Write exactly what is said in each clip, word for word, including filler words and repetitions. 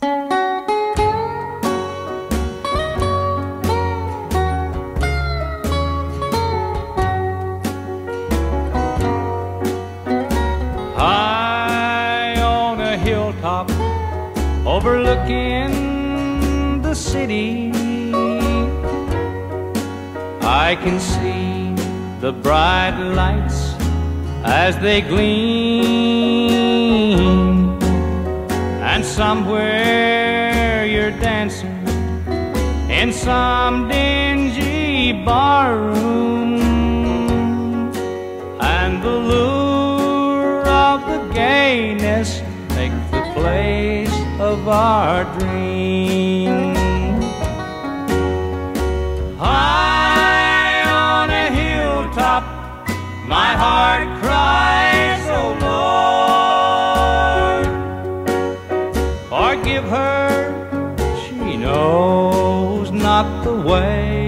High on a hilltop overlooking the city, I can see the bright lights as they gleam, and somewhere you're dancing in some dingy barroom, and the lure of the gayness makes the place of our dream. High on a hilltop, my heart cries, oh Lord, forgive her, she knows not the way,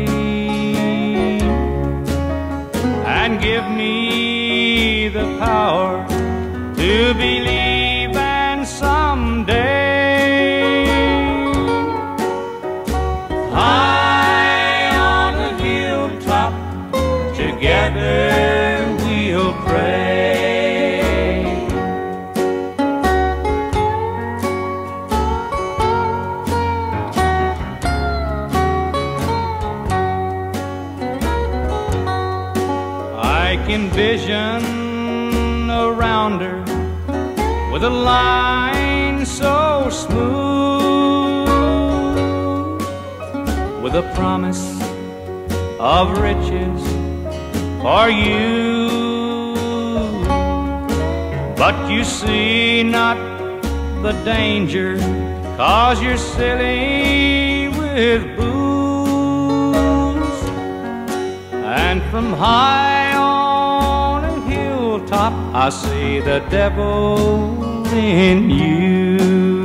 and give me the power to believe and someday high on the hilltop together we'll pray. I can vision around her with a line so smooth, with a promise of riches for you. But you see not the danger, 'cause you're silly with booze, and from high on a hilltop I see the devil in you.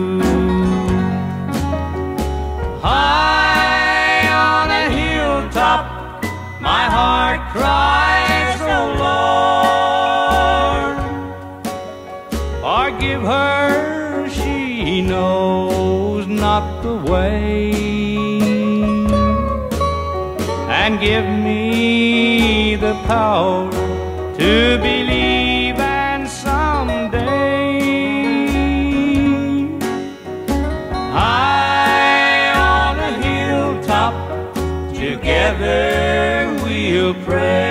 High on a hilltop, my heart cries, oh Lord, forgive her, she knows not the way, and give me the power to believe and someday high on a hilltop together we'll pray.